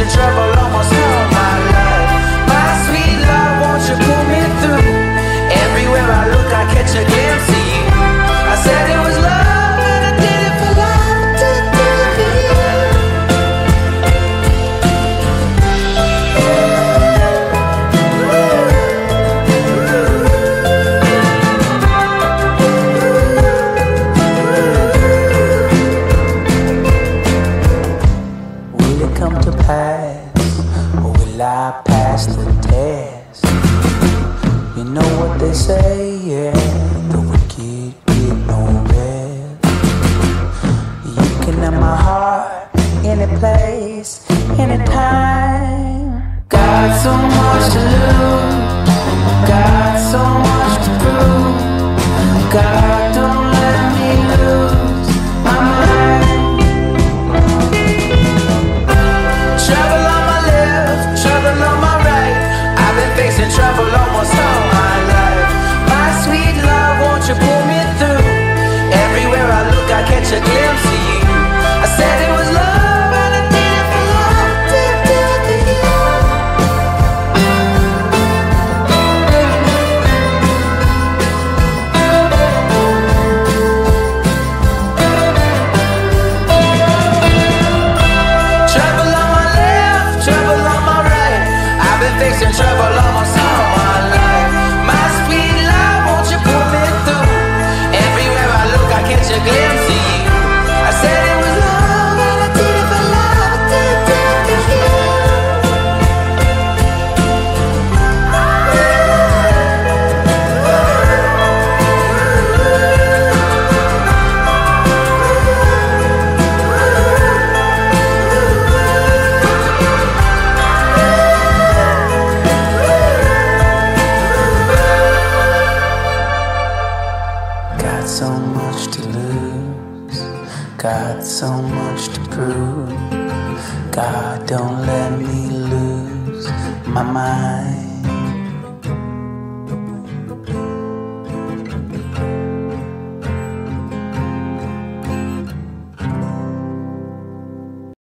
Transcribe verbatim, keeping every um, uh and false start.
trouble almost all my life. My sweet love, won't you pull me through? Everywhere I look, I catch a glimpse of you. I said it was love, and I did it for love, did it, did it for you. Will it come to pass, or will I pass the test? You know what they say, yeah, the wicked get no rest. You can have my heart, any place, anytime. Got so much to lose, got so much to prove. God, don't let me lose my mind. Trouble on my left, trouble on my right. I've been facing trouble almost all my life. My sweet love, won't you pull me through? Everywhere I look, I catch a glimpse of you. I said it was love, and I did it for love, did it, did it for you. Trouble on my left, trouble on my right. I've been facing trouble almost all my life. My sweet love, won't you pull me through? Everywhere I look, I catch a glimpse of you. I said it was love, and I did it for love, I did it, did it for you. Got so much to lose, got so much to prove. God, don't let me lose my mind.